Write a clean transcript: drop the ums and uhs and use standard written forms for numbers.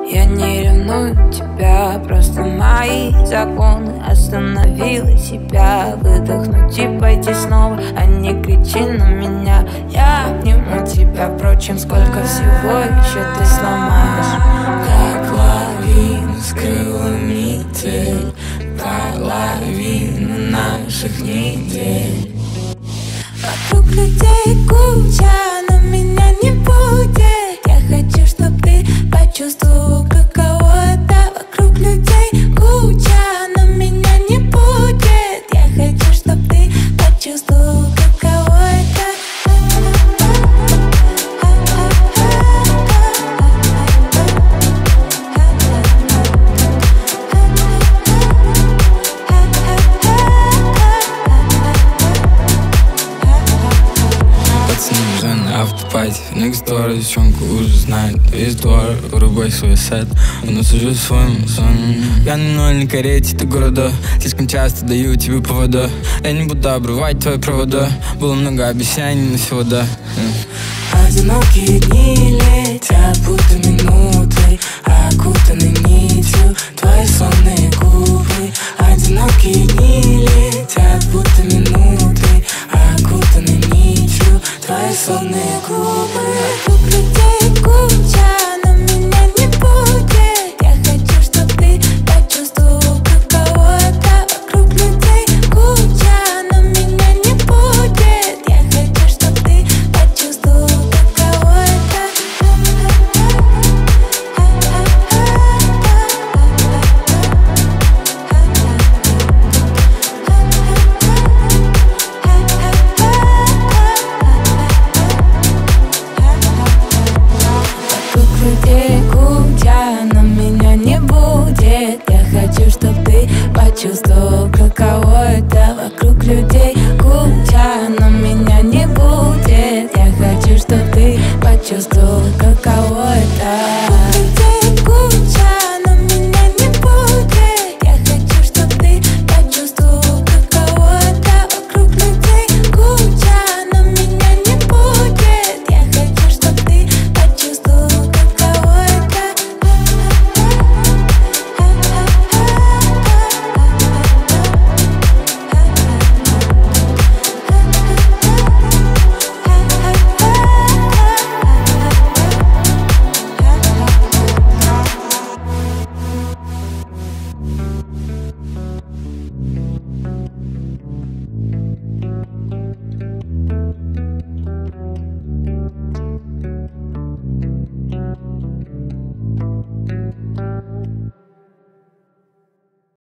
Я не ревную тебя, просто мои законы. Остановила себя, выдохнуть и пойти снова, а не кричи на меня. Я обниму тебя, впрочем, сколько всего еще ты сломаешь. Как лавина скрыла метель, половина наших недель. Вокруг людей куча, но меня не будет. Я хочу, чтоб ты почувствовал, каково это. Вокруг людей куча, но меня не будет. Я хочу, чтоб ты почувствовал, каково это. Пацаны уже на автопате, next door, девчонка уже знает весь двор. Вырубай свой сет, у нас уже свой сон. Я на нольной карете до города, слишком часто даю тебе повода. Я не буду обрывать твои провода, было много обещаний, но всего да. Одинокие дни летят, будто минуты, окутаны нитью твои сонные губы. Одинокие дни летят, будто минуты, окутаны нитью твои сонные губы. Вокруг людей куча, но меня не будет. Я хочу, чтоб ты почувствовал, каково это. Вокруг людей куча, но меня не будет. Я хочу, чтоб ты почувствовал, каково это. Вокруг людей куча, но меня не будет. Я хочу, чтоб ты почувствовал, каково это. Вокруг людей куча, но меня не будет. Я хочу, чтоб ты почувствовал, каково это. Вокруг людей куча, но меня не будет. Я хочу, чтоб ты почувствовал, каково это. Вокруг людей куча, но меня не будет. Я хочу, чтоб ты почувствовал, каково это.